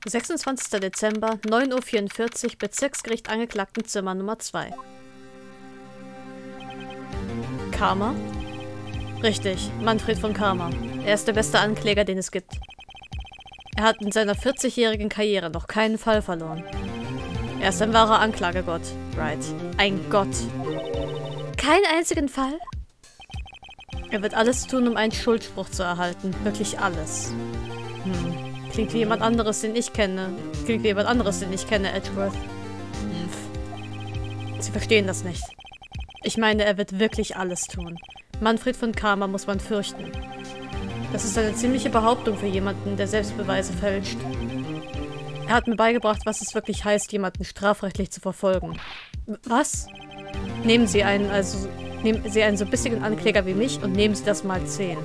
26. Dezember, 9:44 Uhr, Bezirksgericht Angeklagtenzimmer Nummer 2. Karma? Richtig, Manfred von Karma. Er ist der beste Ankläger, den es gibt. Er hat in seiner 40-jährigen Karriere noch keinen Fall verloren. Er ist ein wahrer Anklagegott. Right. Ein Gott. Keinen einzigen Fall? Er wird alles tun, um einen Schuldspruch zu erhalten. Wirklich alles. Klingt wie jemand anderes, den ich kenne. Edgeworth. Sie verstehen das nicht. Ich meine, er wird wirklich alles tun. Manfred von Karma muss man fürchten. Das ist eine ziemliche Behauptung für jemanden, der Selbstbeweise fälscht. Er hat mir beigebracht, was es wirklich heißt, jemanden strafrechtlich zu verfolgen. Was? Nehmen Sie einen so bissigen Ankläger wie mich und nehmen Sie das mal 10.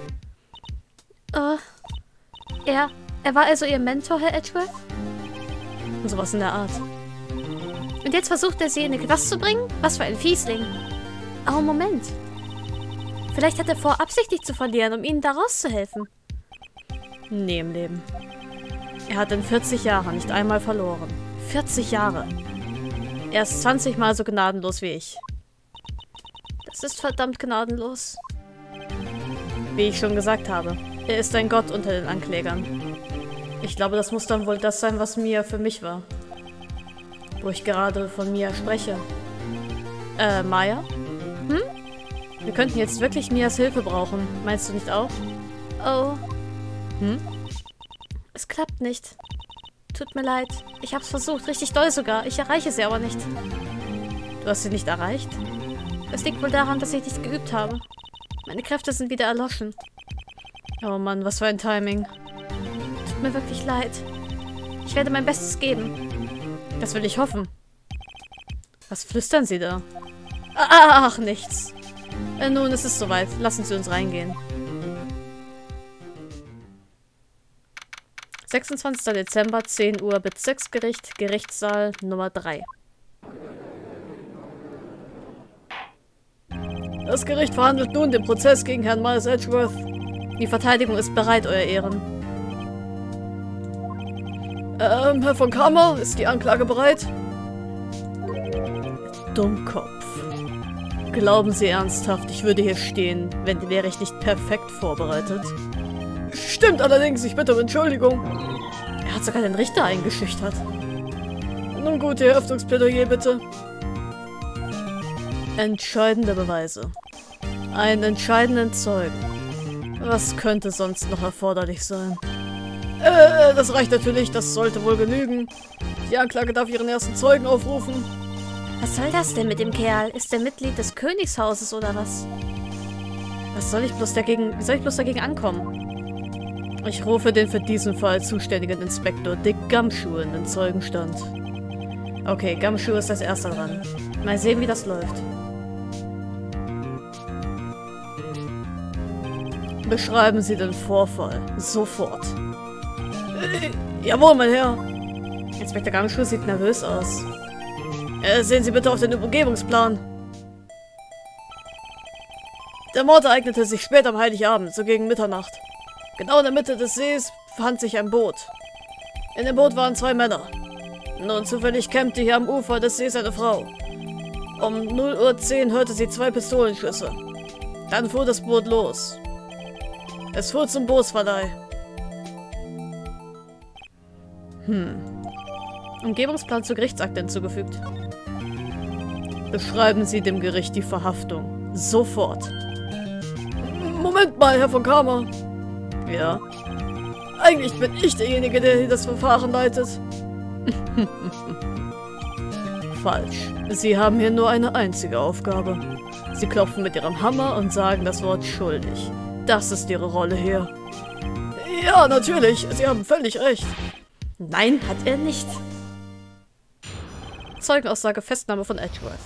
Er war also Ihr Mentor, Herr Edgeworth? Und sowas in der Art. Und jetzt versucht er, Sie in eine Knast zu bringen? Was für ein Fiesling. Oh, Moment. Vielleicht hat er vor, absichtlich zu verlieren, um Ihnen da rauszuhelfen. Nee, im Leben. Er hat in 40 Jahren nicht einmal verloren. 40 Jahre. Er ist 20 Mal so gnadenlos wie ich. Das ist verdammt gnadenlos. Wie ich schon gesagt habe, er ist ein Gott unter den Anklägern. Ich glaube, das muss dann wohl das sein, was Mia für mich war. Wo ich gerade von Mia spreche. Maya? Wir könnten jetzt wirklich Mias Hilfe brauchen. Meinst du nicht auch? Oh. Es klappt nicht. Tut mir leid. Ich hab's versucht, richtig doll sogar. Ich erreiche sie aber nicht. Du hast sie nicht erreicht? Es liegt wohl daran, dass ich nicht geübt habe. Meine Kräfte sind wieder erloschen. Oh Mann, was für ein Timing. Tut mir wirklich leid. Ich werde mein Bestes geben. Das will ich hoffen. Was flüstern Sie da? Ach, nichts. Nun, es ist soweit. Lassen Sie uns reingehen. 26. Dezember, 10 Uhr, Bezirksgericht, Gerichtssaal Nummer 3. Das Gericht verhandelt nun den Prozess gegen Herrn Miles Edgeworth. Die Verteidigung ist bereit, Euer Ehren. Herr von Karma, ist die Anklage bereit? Dummkopf. Glauben Sie ernsthaft, ich würde hier stehen, wäre ich nicht perfekt vorbereitet? Stimmt allerdings, ich bitte um Entschuldigung. Er hat sogar den Richter eingeschüchtert. Nun gut, Ihr Öffnungsplädoyer bitte. Entscheidende Beweise. Einen entscheidenden Zeugen. Was könnte sonst noch erforderlich sein? Das reicht natürlich, das sollte wohl genügen. Die Anklage darf ihren ersten Zeugen aufrufen. Was soll das denn mit dem Kerl? Ist er Mitglied des Königshauses oder was? Wie soll ich bloß dagegen ankommen? Ich rufe den für diesen Fall zuständigen Inspektor Dick Gumshoe in den Zeugenstand. Okay, Gumshoe ist als erster dran. Mal sehen, wie das läuft. Beschreiben Sie den Vorfall. Sofort. Jawohl, mein Herr. Inspektor Gumshoe sieht nervös aus. Sehen Sie bitte auf den Umgebungsplan. Der Mord ereignete sich spät am Heiligabend, so gegen Mitternacht. Genau in der Mitte des Sees befand sich ein Boot. In dem Boot waren 2 Männer. Nun, zufällig campte hier am Ufer des Sees eine Frau. Um 0:10 Uhr hörte sie 2 Pistolenschüsse. Dann fuhr das Boot los. Es fuhr zum Bootsverleih. Umgebungsplan zur Gerichtsakte hinzugefügt. Beschreiben Sie dem Gericht die Verhaftung. Sofort. Moment mal, Herr von Karma. Ja? Eigentlich bin ich derjenige, der hier das Verfahren leitet. Falsch. Sie haben hier nur eine einzige Aufgabe. Sie klopfen mit Ihrem Hammer und sagen das Wort schuldig. Das ist Ihre Rolle hier. Ja, natürlich. Sie haben völlig recht. Nein, hat er nicht. Zeugenaussage Festnahme von Edgeworth.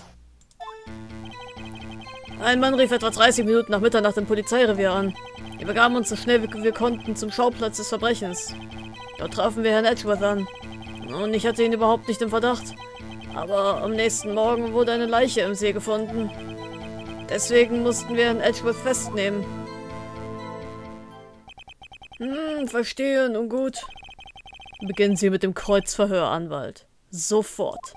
Ein Mann rief etwa 30 Minuten nach Mitternacht im Polizeirevier an. Wir begaben uns so schnell wie wir konnten zum Schauplatz des Verbrechens. Dort trafen wir Herrn Edgeworth an. Und ich hatte ihn überhaupt nicht im Verdacht. Aber am nächsten Morgen wurde eine Leiche im See gefunden. Deswegen mussten wir Herrn Edgeworth festnehmen. Verstehe, nun gut. Beginnen Sie mit dem Kreuzverhör, Anwalt. Sofort.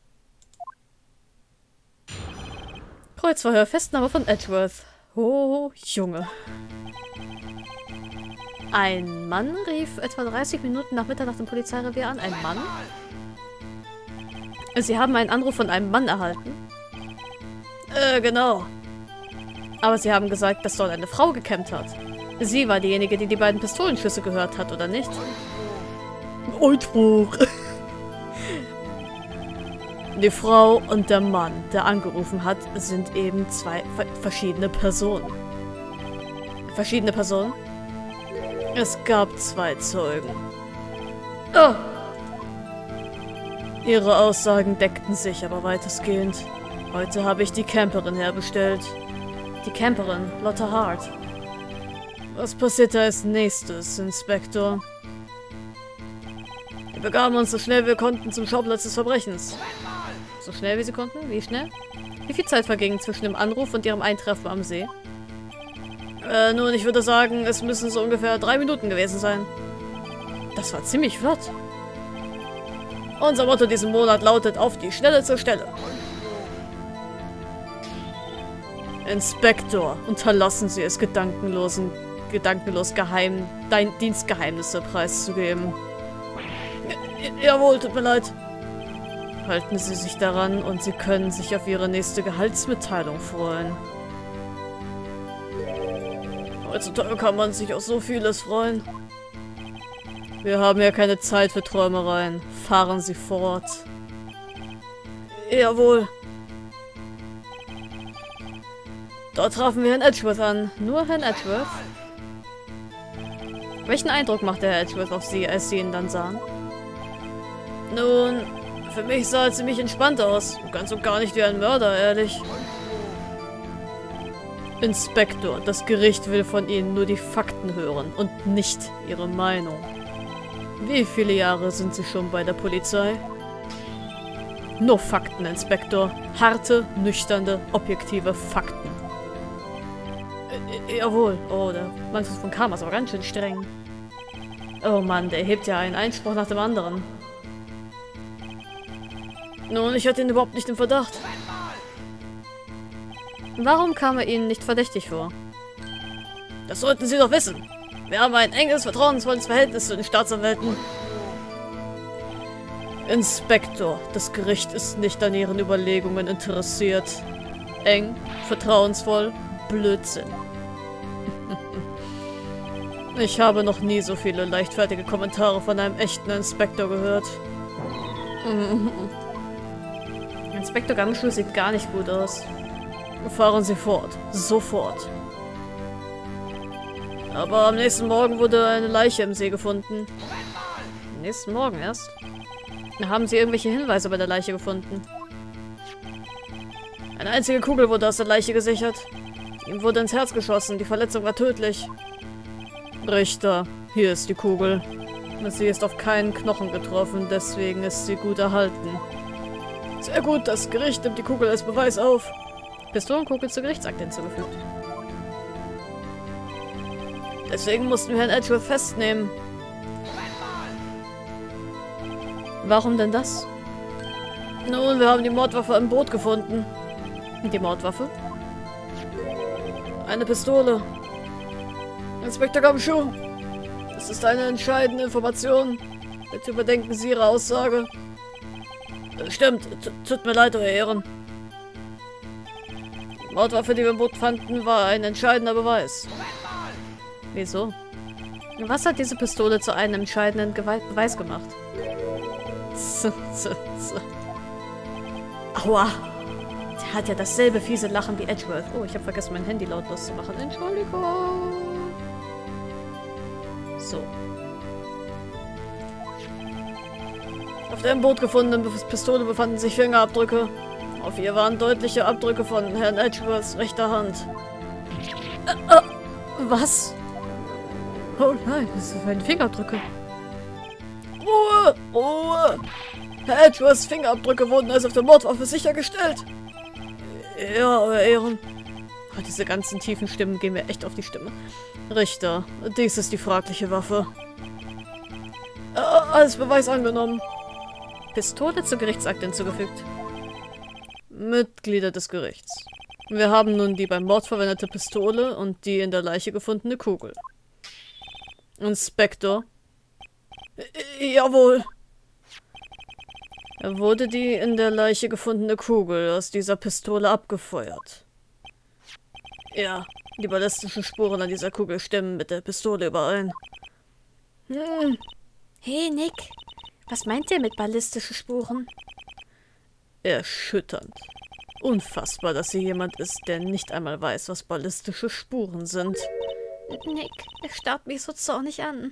Kreuzverhör, Festnahme von Edgeworth. Oh, Junge. Ein Mann rief etwa 30 Minuten nach Mitternacht im Polizeirevier an. Ein Mann? Sie haben einen Anruf von einem Mann erhalten? Genau. Aber Sie haben gesagt, dass dort eine Frau gekämpft hat. Sie war diejenige, die die beiden Pistolenschüsse gehört hat, oder nicht? Einspruch. Die Frau und der Mann, der angerufen hat, sind eben zwei verschiedene Personen. Verschiedene Personen? Es gab 2 Zeugen. Oh! Ihre Aussagen deckten sich aber weitestgehend. Heute habe ich die Camperin herbestellt. Die Camperin, Lotta Hart. Was passierte als nächstes, Inspektor? Wir begaben uns so schnell wir konnten zum Schauplatz des Verbrechens. So schnell wie sie konnten? Wie schnell? Wie viel Zeit verging zwischen dem Anruf und ihrem Eintreffen am See? Nun, ich würde sagen, es müssen so ungefähr 3 Minuten gewesen sein. Das war ziemlich flott. Unser Motto diesen Monat lautet: Auf die Schnelle zur Stelle. Inspektor, unterlassen Sie es, gedankenlos Dienstgeheimnisse preiszugeben. Jawohl, tut mir leid. Halten Sie sich daran und Sie können sich auf Ihre nächste Gehaltsmitteilung freuen. Heutzutage kann man sich auf so vieles freuen. Wir haben ja keine Zeit für Träumereien. Fahren Sie fort. Jawohl. Dort trafen wir Herrn Edgeworth an. Nur Herrn Edgeworth? Welchen Eindruck machte Herr Edgeworth auf Sie, als Sie ihn dann sahen? Nun, für mich sah er ziemlich entspannt aus. Ganz und gar nicht wie ein Mörder, ehrlich. Inspektor, das Gericht will von Ihnen nur die Fakten hören und nicht Ihre Meinung. Wie viele Jahre sind Sie schon bei der Polizei? Nur Fakten, Inspektor. Harte, nüchterne, objektive Fakten. Jawohl. Oh, der Manfred von Karma ist aber ganz schön streng. Oh Mann, der hebt ja einen Einspruch nach dem anderen. Nun, ich hatte ihn überhaupt nicht im Verdacht. Warum kam er Ihnen nicht verdächtig vor? Das sollten Sie doch wissen. Wir haben ein enges, vertrauensvolles Verhältnis zu den Staatsanwälten. Inspektor, das Gericht ist nicht an Ihren Überlegungen interessiert. Eng, vertrauensvoll, Blödsinn. Ich habe noch nie so viele leichtfertige Kommentare von einem echten Inspektor gehört. Inspektor Gumshoe sieht gar nicht gut aus. Fahren Sie fort. Sofort. Aber am nächsten Morgen wurde eine Leiche im See gefunden. Am nächsten Morgen erst? Haben Sie irgendwelche Hinweise bei der Leiche gefunden? Eine einzige Kugel wurde aus der Leiche gesichert. Ihm wurde ins Herz geschossen. Die Verletzung war tödlich. Richter, hier ist die Kugel. Sie ist auf keinen Knochen getroffen, deswegen ist sie gut erhalten. Sehr gut, das Gericht nimmt die Kugel als Beweis auf. Pistolenkugel zur Gerichtsakte hinzugefügt. Deswegen mussten wir Herrn Edgeworth festnehmen. Warum denn das? Nun, wir haben die Mordwaffe im Boot gefunden. Die Mordwaffe? Eine Pistole. Inspektor Gumshoe, das ist eine entscheidende Information. Bitte überdenken Sie Ihre Aussage. Stimmt, tut mir leid, Euer Ehren. Die Mordwaffe, die wir im Boot fanden, war ein entscheidender Beweis. Wieso? Was hat diese Pistole zu einem entscheidenden Beweis gemacht? Aua! Der hat ja dasselbe fiese Lachen wie Edgeworth. Oh, ich habe vergessen, mein Handy lautlos zu machen. Entschuldigung. So. Auf der im Boot gefundenen Pistole befanden sich Fingerabdrücke. Auf ihr waren deutliche Abdrücke von Herrn Edgeworths rechter Hand. Was? Oh nein, das sind meine Fingerabdrücke. Ruhe! Ruhe! Herr Edgeworths Fingerabdrücke wurden also auf der Mordwaffe sichergestellt. Ja, Euer Ehren. Oh, diese ganzen tiefen Stimmen gehen mir echt auf die Stimme. Richter, dies ist die fragliche Waffe. Als Beweis angenommen. Pistole zur Gerichtsakte hinzugefügt. Mitglieder des Gerichts. Wir haben nun die beim Mord verwendete Pistole und die in der Leiche gefundene Kugel. Inspektor. Jawohl. Wurde die in der Leiche gefundene Kugel aus dieser Pistole abgefeuert? Ja, die ballistischen Spuren an dieser Kugel stimmen mit der Pistole überein. Hey, Nick. Was meint ihr mit ballistische Spuren? Erschütternd. Unfassbar, dass hier jemand ist, der nicht einmal weiß, was ballistische Spuren sind. Nick, er starrt mich so zornig an.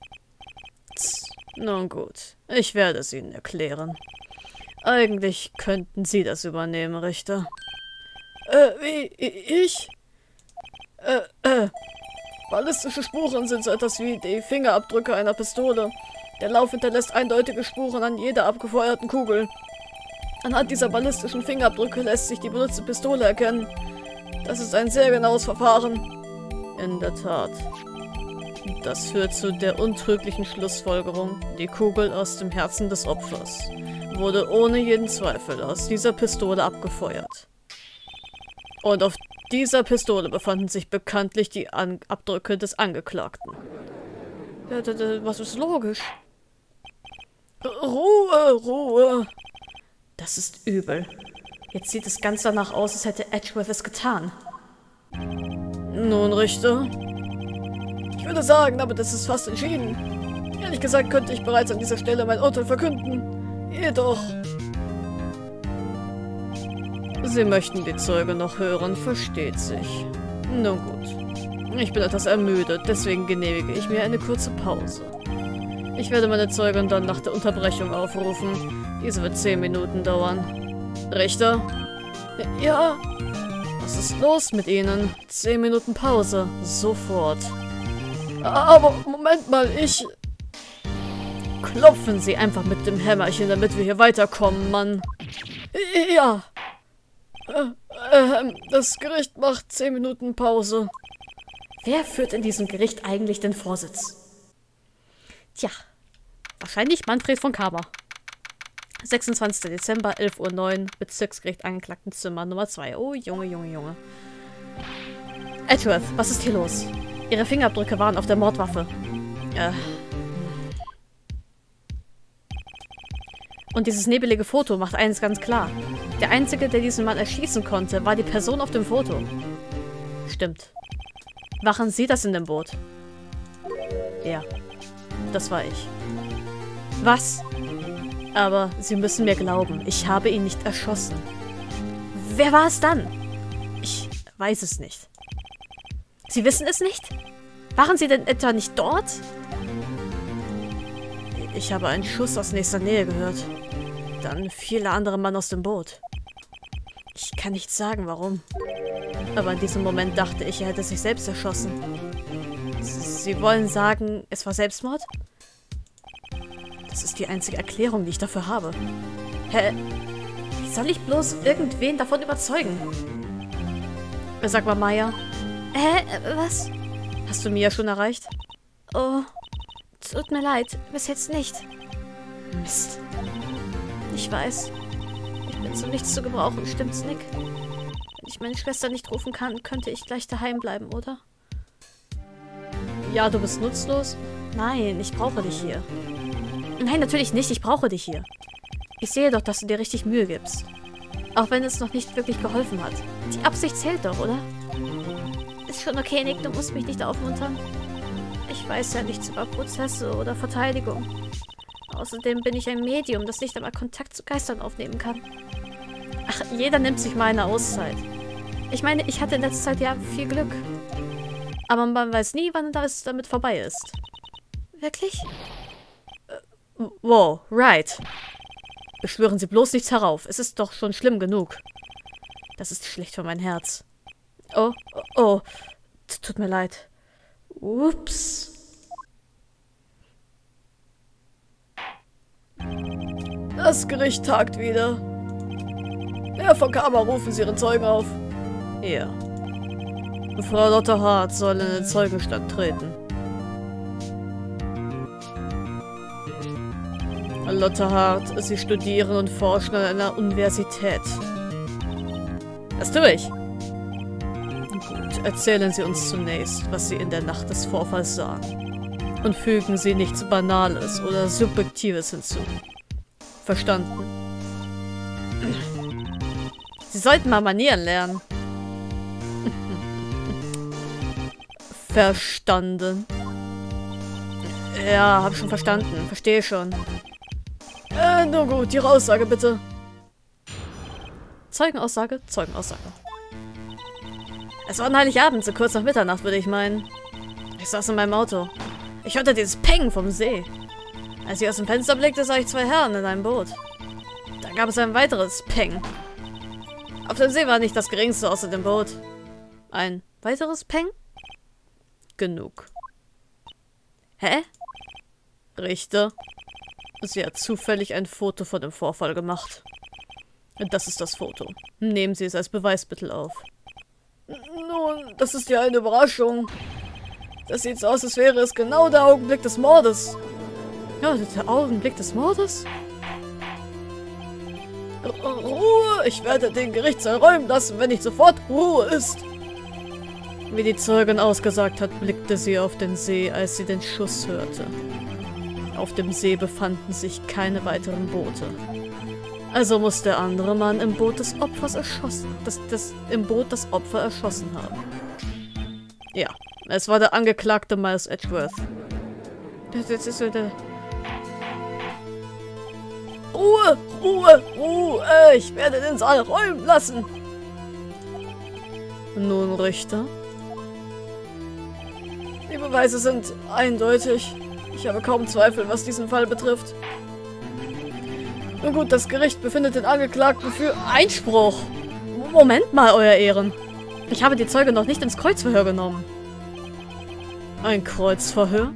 Nun gut, ich werde es Ihnen erklären. Eigentlich könnten Sie das übernehmen, Richter. Wie? Ich? Ballistische Spuren sind so etwas wie die Fingerabdrücke einer Pistole. Der Lauf hinterlässt eindeutige Spuren an jeder abgefeuerten Kugel. Anhand dieser ballistischen Fingerabdrücke lässt sich die benutzte Pistole erkennen. Das ist ein sehr genaues Verfahren. In der Tat. Das führt zu der untrüglichen Schlussfolgerung, die Kugel aus dem Herzen des Opfers wurde ohne jeden Zweifel aus dieser Pistole abgefeuert. Und auf dieser Pistole befanden sich bekanntlich die Abdrücke des Angeklagten. Was ist logisch? Ruhe, Ruhe! Das ist übel. Jetzt sieht es ganz danach aus, als hätte Edgeworth es getan. Nun, Richter. Ich würde sagen, damit ist es fast entschieden. Ehrlich gesagt könnte ich bereits an dieser Stelle mein Urteil verkünden. Jedoch... Sie möchten die Zeuge noch hören, versteht sich. Nun gut. Ich bin etwas ermüdet, deswegen genehmige ich mir eine kurze Pause. Ich werde meine Zeugin dann nach der Unterbrechung aufrufen. Diese wird 10 Minuten dauern. Richter? Ja? Was ist los mit Ihnen? 10 Minuten Pause. Sofort. Aber Moment mal, ich... Klopfen Sie einfach mit dem Hämmerchen, damit wir hier weiterkommen, Mann. Ja. Das Gericht macht 10 Minuten Pause. Wer führt in diesem Gericht eigentlich den Vorsitz? Tja, wahrscheinlich Manfred von Kamer. 26. Dezember, 11:09 Uhr, Bezirksgericht Angeklagtenzimmer Nummer 2. Oh, Junge, Junge, Junge. Edgeworth, was ist hier los? Ihre Fingerabdrücke waren auf der Mordwaffe. Und dieses nebelige Foto macht eines ganz klar. Der Einzige, der diesen Mann erschießen konnte, war die Person auf dem Foto. Stimmt. Waren Sie das in dem Boot? Ja, das war ich. Was? Aber Sie müssen mir glauben, ich habe ihn nicht erschossen. Wer war es dann? Ich weiß es nicht. Sie wissen es nicht? Waren Sie denn etwa nicht dort? Ich habe einen Schuss aus nächster Nähe gehört. Dann viele andere Mann aus dem Boot. Ich kann nicht sagen, warum. Aber in diesem Moment dachte ich, er hätte sich selbst erschossen. Sie wollen sagen, es war Selbstmord? Das ist die einzige Erklärung, die ich dafür habe. Hä? Wie soll ich bloß irgendwen davon überzeugen? Sag mal, Maya. Was? Hast du Mia schon erreicht? Oh, tut mir leid. Bis jetzt nicht. Mist. Ich weiß. Ich bin zu nichts zu gebrauchen, stimmt's, Nick? Wenn ich meine Schwester nicht rufen kann, könnte ich gleich daheim bleiben, oder? Ja, du bist nutzlos? Nein, ich brauche dich hier. Nein, natürlich nicht. Ich brauche dich hier. Ich sehe doch, dass du dir richtig Mühe gibst. Auch wenn es noch nicht wirklich geholfen hat. Die Absicht zählt doch, oder? Ist schon okay, Nick. Du musst mich nicht aufmuntern. Ich weiß ja nichts über Prozesse oder Verteidigung. Außerdem bin ich ein Medium, das nicht einmal Kontakt zu Geistern aufnehmen kann. Ach, jeder nimmt sich mal eine Auszeit. Ich meine, ich hatte in letzter Zeit ja viel Glück. Aber man weiß nie, wann das damit vorbei ist. Wirklich? Wow, right. Beschwören Sie bloß nichts herauf. Es ist doch schon schlimm genug. Das ist schlecht für mein Herz. Oh. Tut mir leid. Ups. Das Gericht tagt wieder. Herr von Kamer, rufen Sie Ihren Zeugen auf. Ja. Frau Dr. Hart soll in den Zeugenstand treten. Lotte Hart, Sie studieren und forschen an einer Universität. Das tue ich. Gut, erzählen Sie uns zunächst, was Sie in der Nacht des Vorfalls sahen. Und fügen Sie nichts Banales oder Subjektives hinzu. Verstanden? Sie sollten mal Manieren lernen. Verstanden. Ja, hab schon verstanden. Verstehe schon. Nur gut, Ihre Aussage bitte. Zeugenaussage, Zeugenaussage. Es war ein Heiligabend, so kurz nach Mitternacht, würde ich meinen. Ich saß in meinem Auto. Ich hörte dieses Peng vom See. Als ich aus dem Fenster blickte, sah ich zwei Herren in einem Boot. Dann gab es ein weiteres Peng. Auf dem See war nicht das geringste außer dem Boot. Ein weiteres Peng? Genug. Hä? Richter. Sie hat zufällig ein Foto von dem Vorfall gemacht. Das ist das Foto. Nehmen Sie es als Beweismittel auf. Nun, das ist ja eine Überraschung. Das sieht so aus, als wäre es genau der Augenblick des Mordes. Ja, der Augenblick des Mordes? Ruhe! Ich werde den Gerichtssaal räumen lassen, wenn nicht sofort Ruhe ist. Wie die Zeugin ausgesagt hat, blickte sie auf den See, als sie den Schuss hörte. Auf dem See befanden sich keine weiteren Boote. Also muss der andere Mann im Boot des Opfers im Boot das Opfer erschossen haben. Ja, es war der Angeklagte Miles Edgeworth. Das ist so der... Ruhe! Ruhe! Ruhe! Ich werde den Saal räumen lassen! Nun, Richter? Die Beweise sind eindeutig. Ich habe kaum Zweifel, was diesen Fall betrifft. Nun gut, das Gericht befindet den Angeklagten für Einspruch. Moment mal, Euer Ehren. Ich habe die Zeuge noch nicht ins Kreuzverhör genommen. Ein Kreuzverhör?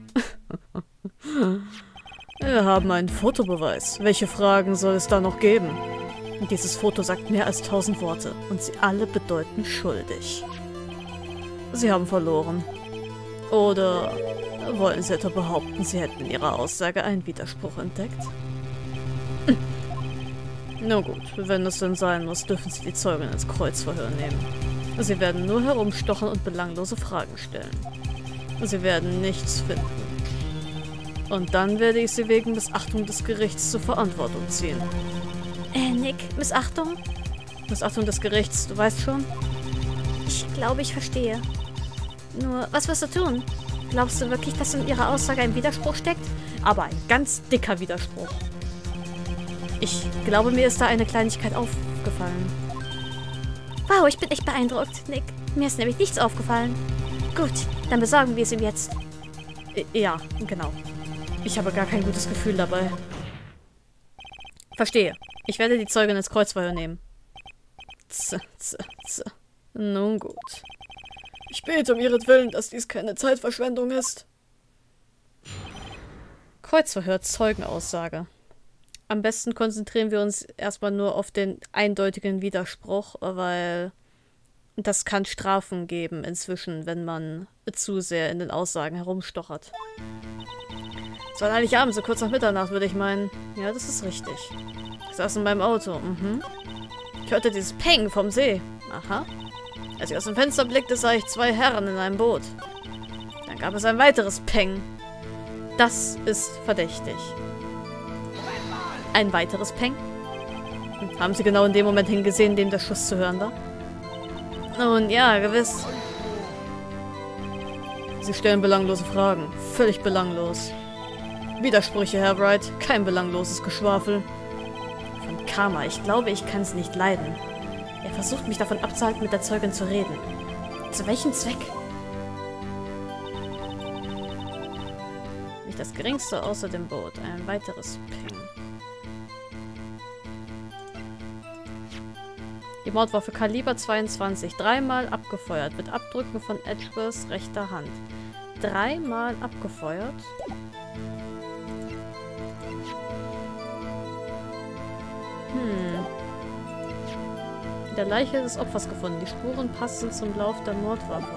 Wir haben einen Fotobeweis. Welche Fragen soll es da noch geben? Dieses Foto sagt mehr als 1000 Worte und sie alle bedeuten schuldig. Sie haben verloren. Oder wollen Sie etwa behaupten, Sie hätten in Ihrer Aussage einen Widerspruch entdeckt? Na gut, wenn es denn sein muss, dürfen Sie die Zeugin ins Kreuzverhör nehmen. Sie werden nur herumstochern und belanglose Fragen stellen. Sie werden nichts finden. Und dann werde ich Sie wegen Missachtung des Gerichts zur Verantwortung ziehen. Nick, Missachtung? Missachtung des Gerichts, du weißt schon? Ich glaube, ich verstehe. Nur, was wirst du tun? Glaubst du wirklich, dass in ihrer Aussage ein Widerspruch steckt? Aber ein ganz dicker Widerspruch. Ich glaube, mir ist da eine Kleinigkeit aufgefallen. Wow, ich bin echt beeindruckt, Nick. Mir ist nämlich nichts aufgefallen. Gut, dann besorgen wir es ihm jetzt. Ja, genau. Ich habe gar kein gutes Gefühl dabei. Verstehe. Ich werde die Zeugin ins Kreuzverhör nehmen. Nun gut. Ich bete um ihretwillen, dass dies keine Zeitverschwendung ist. Kreuzverhör, Zeugenaussage. Am besten konzentrieren wir uns erstmal nur auf den eindeutigen Widerspruch, weil das kann Strafen geben inzwischen, wenn man zu sehr in den Aussagen herumstochert. Es war eigentlich abends, so kurz nach Mitternacht, würde ich meinen. Ja, das ist richtig. Ich saß in meinem Auto. Ich hörte dieses Peng vom See. Aha. Als ich aus dem Fenster blickte, sah ich zwei Herren in einem Boot. Dann gab es ein weiteres Peng. Das ist verdächtig. Ein weiteres Peng? Haben Sie genau in dem Moment hingesehen, in dem der Schuss zu hören war? Nun, ja, gewiss. Sie stellen belanglose Fragen. Völlig belanglos. Widersprüche, Herr Wright. Kein belangloses Geschwafel. Von Karma. Ich glaube, ich kann es nicht leiden. Er versucht, mich davon abzuhalten, mit der Zeugin zu reden. Zu welchem Zweck? Nicht das Geringste außer dem Boot. Ein weiteres Ping. Die Mordwaffe Kaliber 22. Dreimal abgefeuert. Mit Abdrücken von Edgeworths rechter Hand. Dreimal abgefeuert. In der Leiche des Opfers gefunden. Die Spuren passen zum Lauf der Mordwaffe.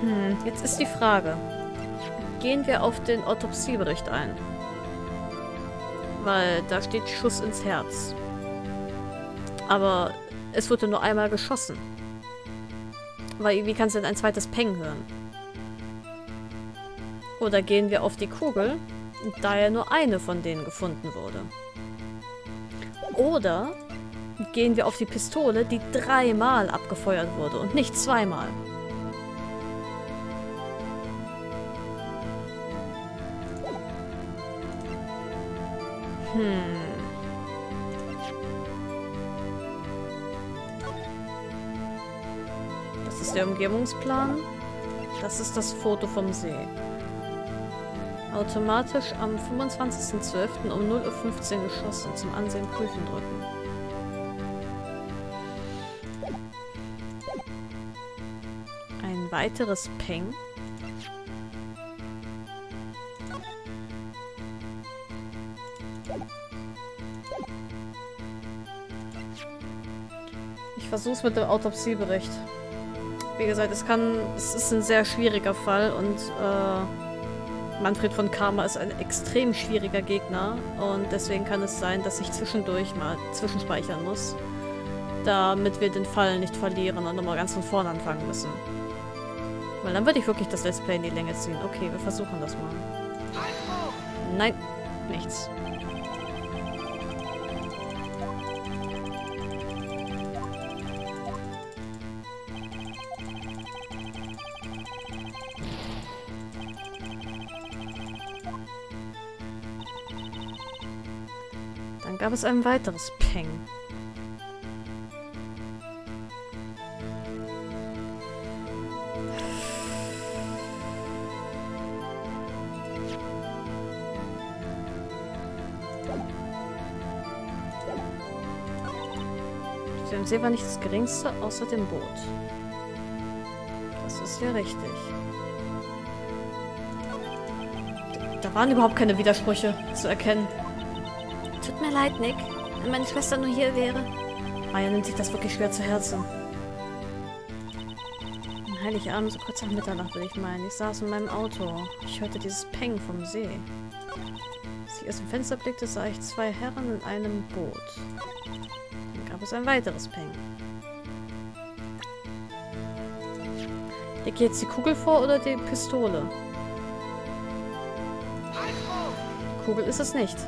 Jetzt ist die Frage. Gehen wir auf den Autopsiebericht ein? Weil da steht Schuss ins Herz. Aber es wurde nur einmal geschossen. Weil wie kannst du denn ein zweites Peng hören? Oder gehen wir auf die Kugel, da ja nur eine von denen gefunden wurde? Oder gehen wir auf die Pistole, die 3-mal abgefeuert wurde und nicht 2-mal? Das ist der Umgebungsplan. Das ist das Foto vom See. Automatisch am 25.12. um 0:15 Uhr geschossen. Zum Ansehen prüfen drücken. Ein weiteres Peng. Ich versuch's mit dem Autopsiebericht. Wie gesagt, es ist ein sehr schwieriger Fall und Manfred von Karma ist ein extrem schwieriger Gegner und deswegen kann es sein, dass ich zwischendurch mal zwischenspeichern muss, damit wir den Fall nicht verlieren und nochmal ganz von vorne anfangen müssen. Weil dann würde ich wirklich das Let's Play in die Länge ziehen. Okay, wir versuchen das mal. Nein, nichts. Dann gab es ein weiteres Peng. Der See war nicht das geringste außer dem Boot. Das ist ja richtig. Da waren überhaupt keine Widersprüche zu erkennen. Tut mir leid, Nick. Wenn meine Schwester nur hier wäre. Maya nimmt sich das wirklich schwer zu Herzen. An Heiligabend, so kurz nach Mitternacht, würde ich meinen. Ich saß in meinem Auto. Ich hörte dieses Peng vom See. Als ich aus dem Fenster blickte, sah ich 2 Herren in einem Boot. Dann gab es ein weiteres Peng. Liegt jetzt die Kugel vor oder die Pistole? Die Kugel ist es nicht.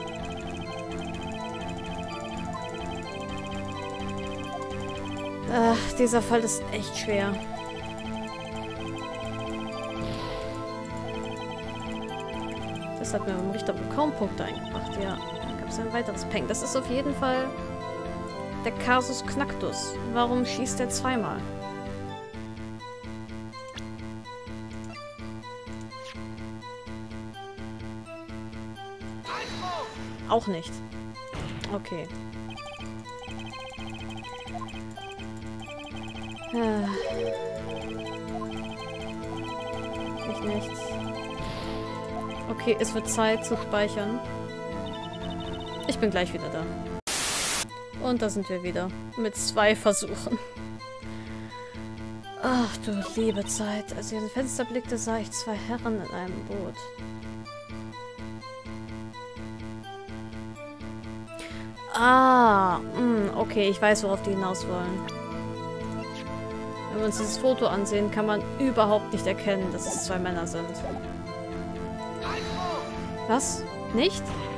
Dieser Fall ist echt schwer. Das hat mir im Richter kaum Punkte eingebracht. Ja, dann gab es ein weiteres Peng. Das ist auf jeden Fall der Kasus Knacktus. Warum schießt er 2-mal? Auch nicht. Okay. Ich nichts. Okay, es wird Zeit zu speichern. Ich bin gleich wieder da. Und da sind wir wieder. Mit 2 Versuchen. Ach du liebe Zeit. Als ich aus dem Fenster blickte, sah ich 2 Herren in einem Boot. Ah, okay, ich weiß, worauf die hinaus wollen. Wenn wir uns dieses Foto ansehen, kann man überhaupt nicht erkennen, dass es 2 Männer sind. Was? Nicht?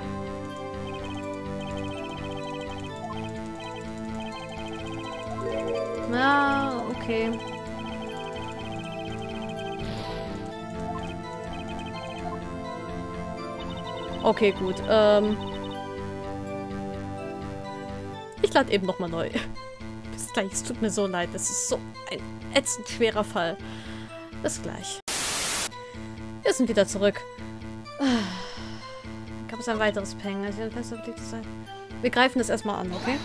Na, okay. Okay, gut. Ich lade eben nochmal neu. Bis gleich. Es tut mir so leid. Das ist so ein ätzend schwerer Fall. Bis gleich. Wir sind wieder zurück. Gab es ein weiteres Peng? Also wir greifen das erstmal an, okay?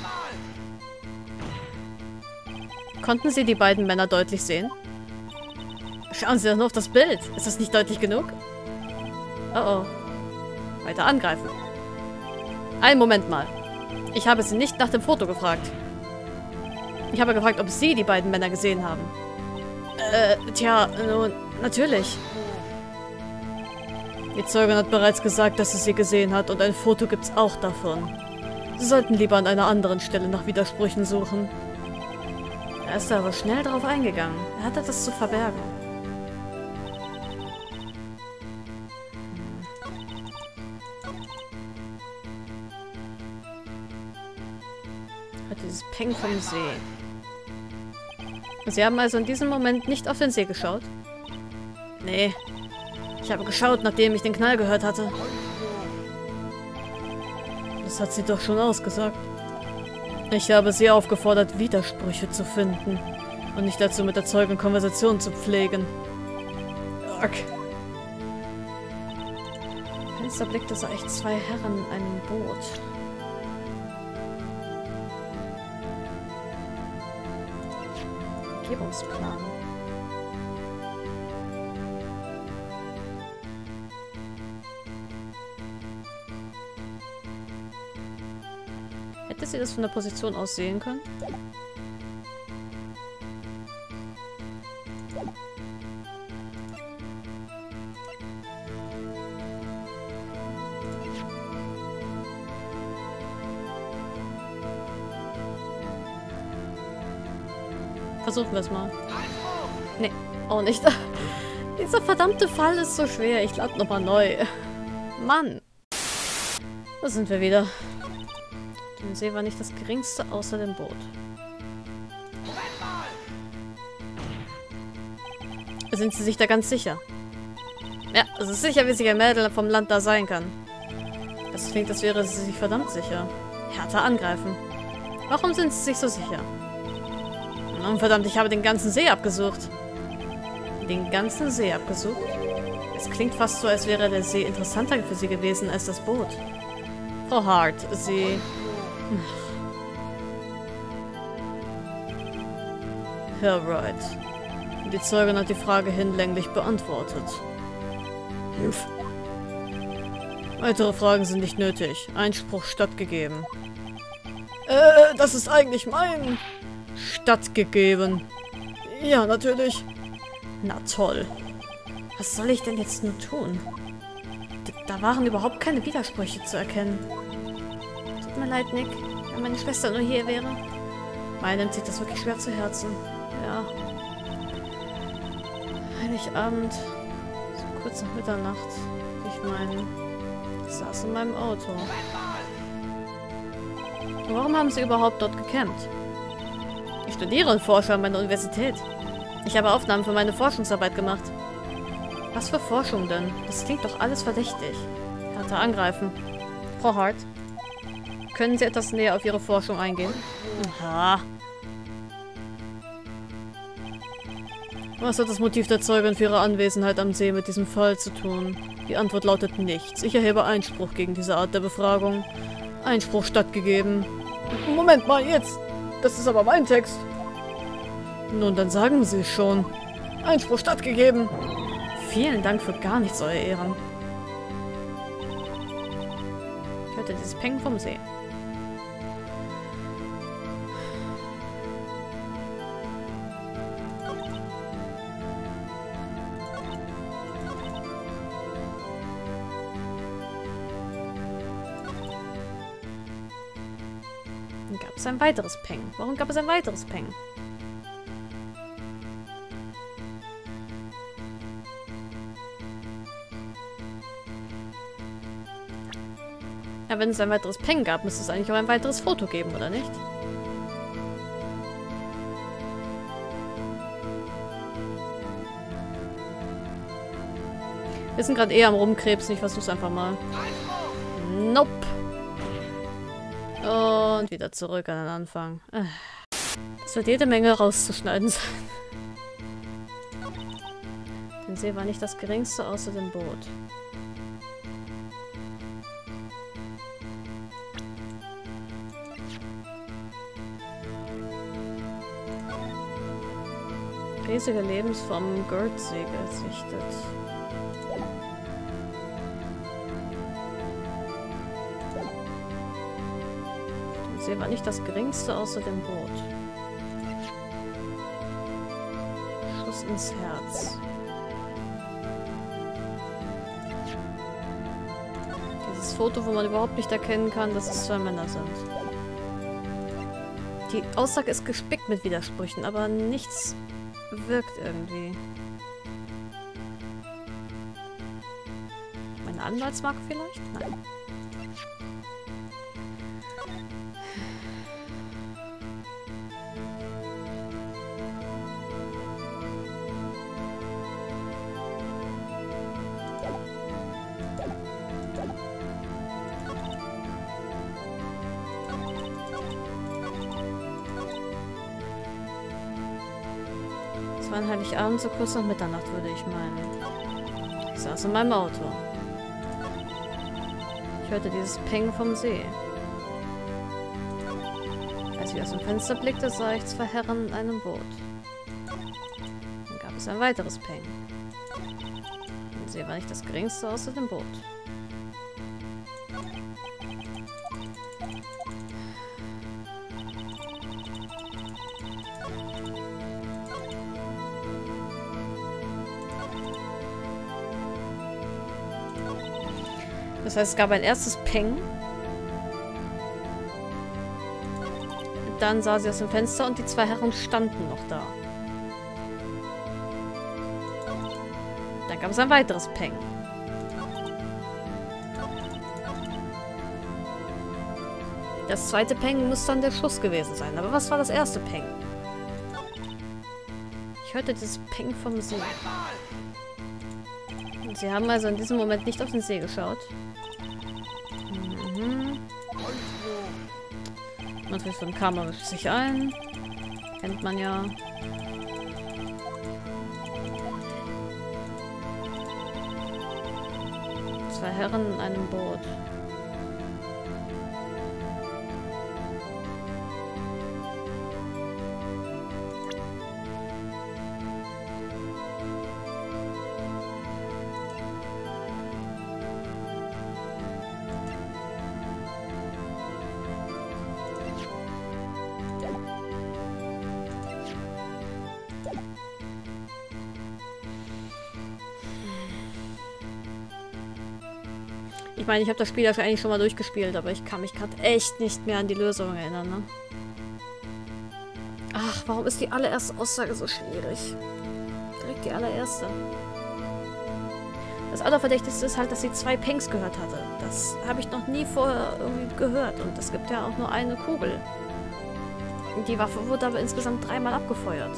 Konnten Sie die beiden Männer deutlich sehen? Schauen Sie doch nur auf das Bild. Ist das nicht deutlich genug? Oh oh. Weiter angreifen. Einen Moment mal. Ich habe Sie nicht nach dem Foto gefragt. Ich habe gefragt, ob Sie die beiden Männer gesehen haben. Tja, nun, natürlich. Die Zeugin hat bereits gesagt, dass sie sie gesehen hat und ein Foto gibt's auch davon. Sie sollten lieber an einer anderen Stelle nach Widersprüchen suchen. Er ist aber schnell darauf eingegangen. Er hatte das zu verbergen. Dieses Peng vom See. Sie haben also in diesem Moment nicht auf den See geschaut? Nee. Ich habe geschaut, nachdem ich den Knall gehört hatte. Das hat sie doch schon ausgesagt. Ich habe sie aufgefordert, Widersprüche zu finden und nicht dazu mit der Zeugin Konversation zu pflegen. Okay. Fenster blickte sah ich zwei Herren in einem Boot. Umgebungsplan. Hätte sie das von der Position aus sehen können? Versuchen wir es mal. Nee, auch nicht. Dieser verdammte Fall ist so schwer. Ich lade nochmal neu. Mann. Da sind wir wieder. Der See war nicht das geringste außer dem Boot. Sind Sie sich da ganz sicher? Ja, es ist sicher, wie sich ein Mädel vom Land da sein kann. Das klingt, als wäre sie sich verdammt sicher. Härter angreifen. Warum sind Sie sich so sicher? Oh, verdammt, ich habe den ganzen See abgesucht. Den ganzen See abgesucht? Es klingt fast so, als wäre der See interessanter für Sie gewesen als das Boot. Frau Hart, Sie... Herr Wright. Die Zeugin hat die Frage hinlänglich beantwortet. Weitere Fragen sind nicht nötig. Einspruch stattgegeben. Das ist eigentlich mein... Stattgegeben. Ja, natürlich. Na toll. Was soll ich denn jetzt nur tun? Da waren überhaupt keine Widersprüche zu erkennen. Tut mir leid, Nick. Wenn meine Schwester nur hier wäre. Meine nimmt sich das wirklich schwer zu Herzen. Ja. Heiligabend. So kurz nach Mitternacht. Ich meine, ich saß in meinem Auto. Warum haben sie überhaupt dort gecampt? Ich studiere und forsche an meiner Universität. Ich habe Aufnahmen für meine Forschungsarbeit gemacht. Was für Forschung denn? Das klingt doch alles verdächtig. Härter angreifen. Frau Hart, können Sie etwas näher auf Ihre Forschung eingehen? Aha. Was hat das Motiv der Zeugin für ihre Anwesenheit am See mit diesem Fall zu tun? Die Antwort lautet nichts. Ich erhebe Einspruch gegen diese Art der Befragung. Einspruch stattgegeben. Moment mal, jetzt. Das ist aber mein Text. Nun, dann sagen Sie es schon. Einspruch stattgegeben. Vielen Dank für gar nichts, Euer Ehren. Ich hörte dieses Peng vom See. Dann gab es ein weiteres Peng. Warum gab es ein weiteres Peng? Ja, wenn es ein weiteres Peng gab, müsste es eigentlich auch ein weiteres Foto geben, oder nicht? Wir sind gerade eher am Rumkrebsen. Ich versuch's einfach mal. Nope. Und wieder zurück an den Anfang. Das wird jede Menge rauszuschneiden sein. Der See war nicht das geringste außer dem Boot. Riesige Lebensform Gurtsee gesichtet. Der See war nicht das geringste außer dem Boot. Kuss ins Herz. Dieses Foto, wo man überhaupt nicht erkennen kann, dass es zwei Männer sind. Die Aussage ist gespickt mit Widersprüchen, aber nichts wirkt irgendwie. Meine Anwaltsmarke vielleicht? Nein. Es war ein Heiligabend, so kurz nach Mitternacht, würde ich meinen. Ich saß in meinem Auto. Ich hörte dieses Peng vom See. Als ich aus dem Fenster blickte, sah ich zwei Herren in einem Boot. Dann gab es ein weiteres Peng. Der See war nicht das geringste außer dem Boot. Das heißt, es gab ein erstes Peng. Dann sah sie aus dem Fenster und die zwei Herren standen noch da. Dann gab es ein weiteres Peng. Das zweite Peng muss dann der Schuss gewesen sein. Aber was war das erste Peng? Ich hörte dieses Peng vom See. Und sie haben also in diesem Moment nicht auf den See geschaut. Natürlich so ein Karma mischt sich ein. Kennt man ja. Zwei Herren in einem Boot. Ich meine, ich habe das Spiel ja eigentlich schon mal durchgespielt, aber ich kann mich gerade echt nicht mehr an die Lösung erinnern, ne? Ach, warum ist die allererste Aussage so schwierig? Direkt die allererste. Das Allerverdächtigste ist halt, dass sie zwei Pengs gehört hatte. Das habe ich noch nie vorher irgendwie gehört. Und es gibt ja auch nur eine Kugel. Die Waffe wurde aber insgesamt 3-mal abgefeuert.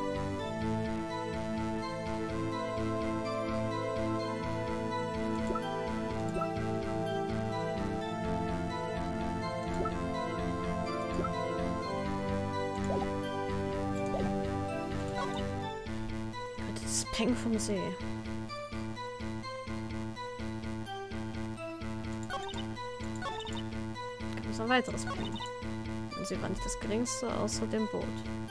Peng vom See. Gab es ein weiteres Peng. Und sie war nicht das geringste außer dem Boot.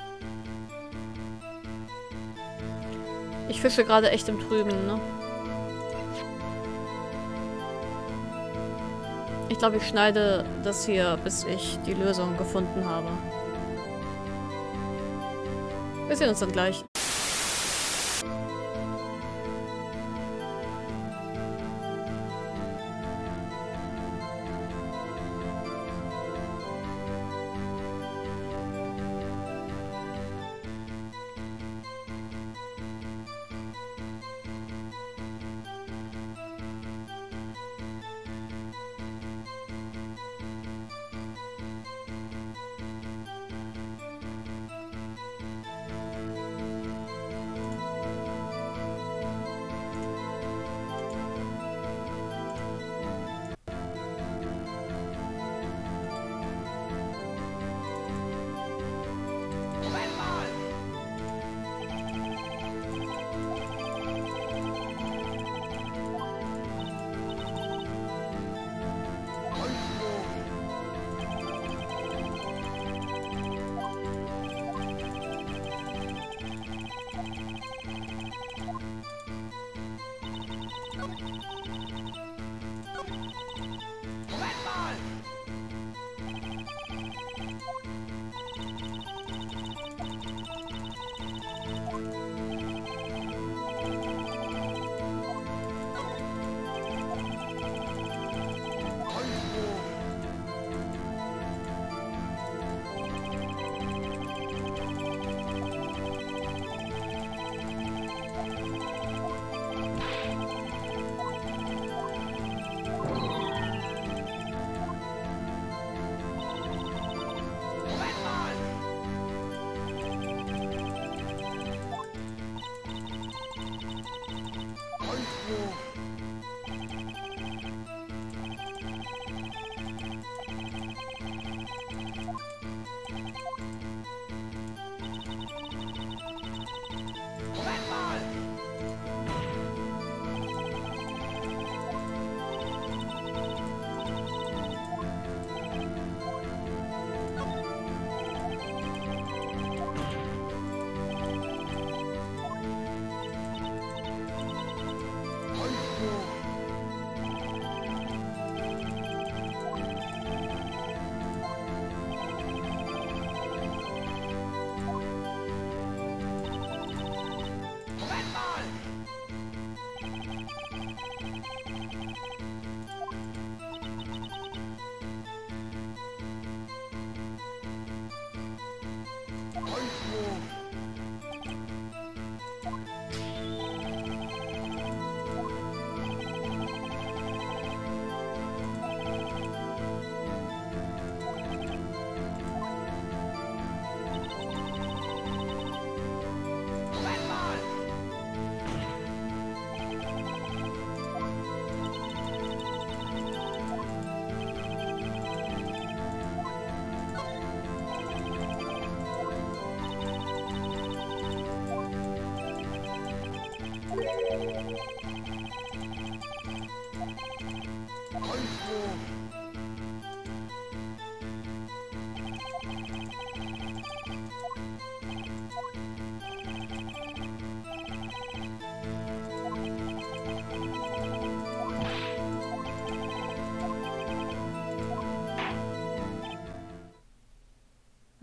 Ich fische gerade echt im Trüben, ne? Ich glaube, ich schneide das hier, bis ich die Lösung gefunden habe. Wir sehen uns dann gleich.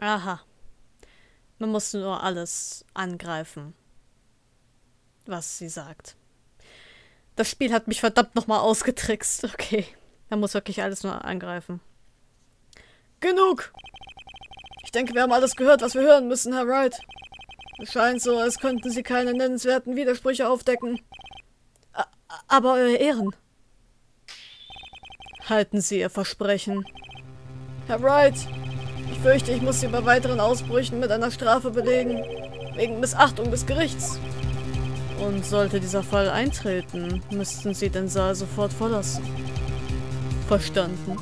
Aha. Man muss nur alles angreifen, was sie sagt. Das Spiel hat mich verdammt nochmal ausgetrickst. Okay. Man muss wirklich alles nur angreifen. Genug! Ich denke, wir haben alles gehört, was wir hören müssen, Herr Wright. Es scheint so, als könnten Sie keine nennenswerten Widersprüche aufdecken. Aber Eure Ehren. Halten Sie Ihr Versprechen. Herr Wright, ich fürchte, ich muss Sie bei weiteren Ausbrüchen mit einer Strafe belegen. Wegen Missachtung des Gerichts. Und sollte dieser Fall eintreten, müssten Sie den Saal sofort verlassen. Verstanden.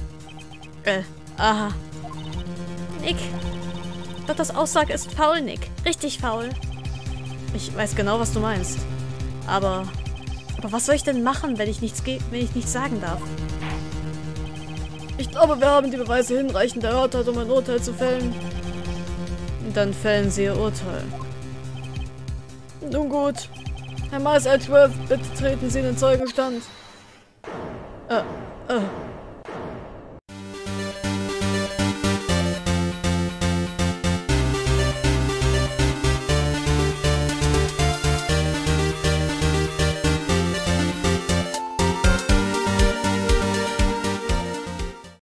Aha. Nick. Dotters Aussage ist faul, Nick. Richtig faul. Ich weiß genau, was du meinst. Aber was soll ich denn machen, wenn ich nichts sagen darf? Ich glaube, wir haben die Beweise hinreichend erörtert, um ein Urteil zu fällen. Dann fällen Sie Ihr Urteil. Nun gut. Herr Miles Edgeworth, bitte treten Sie in den Zeugenstand.